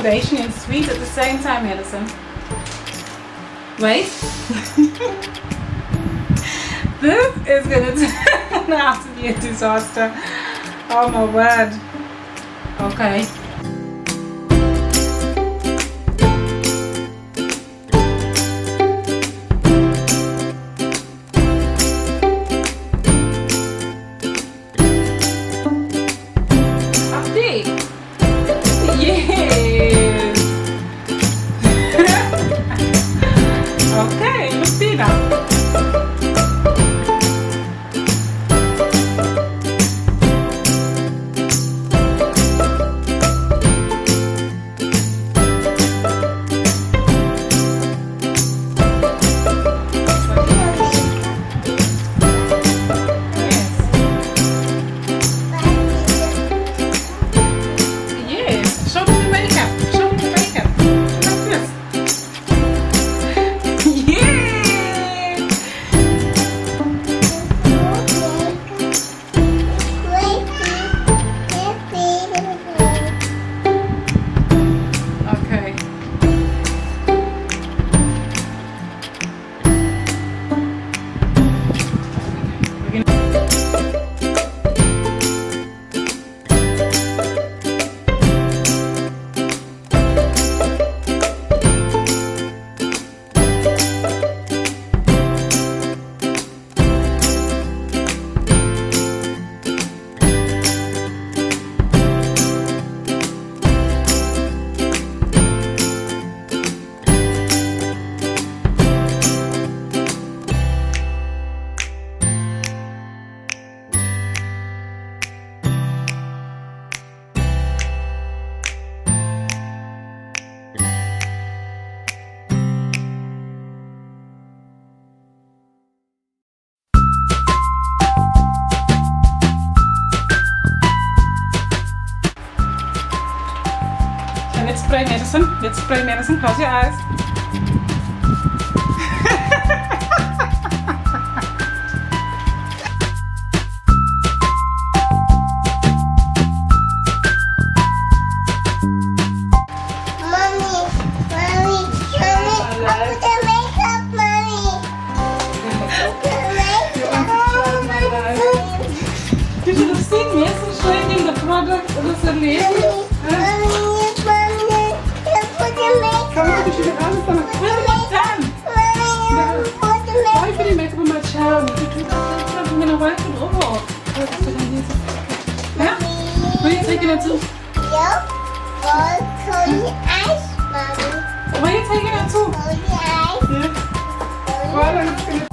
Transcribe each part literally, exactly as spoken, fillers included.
foundation and sweet at the same time, Madison. Wait. This is gonna turn out to be a disaster. Oh my word. Okay. Let's spray medicine. Let's spray medicine. Close your eyes. Mommy, mommy, mommy, I put the makeup, mommy. The makeup. You should have seen me showing you the product. It was amazing. Come on, you should have asked them. Where's my time? Why are you putting makeup on my child? I'm going to wipe it off. Yeah? Where are you taking it to? Yeah. Close your eyes, mommy. Where are you taking it to? Close your eyes. Yeah. Well, I'm just going to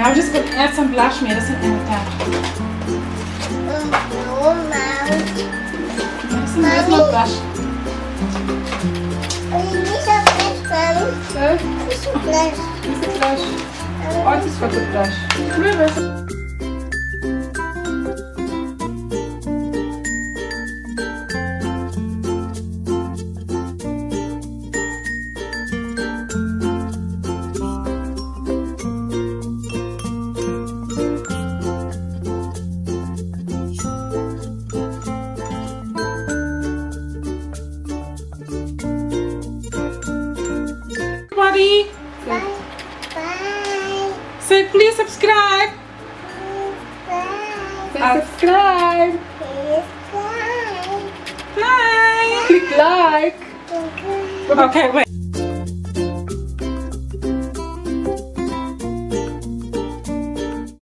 Now we're just going to add some blush meer. Dat is een inderdaad. No, mouse. There's some more blush. This is a blush, mommy. So, This is a blush. this is blush. Oh, this is got the blush. Remember. Everybody, Bye. Bye. say please subscribe. Bye. Say subscribe. Please bye. Bye. Click like. Bye. Okay, wait.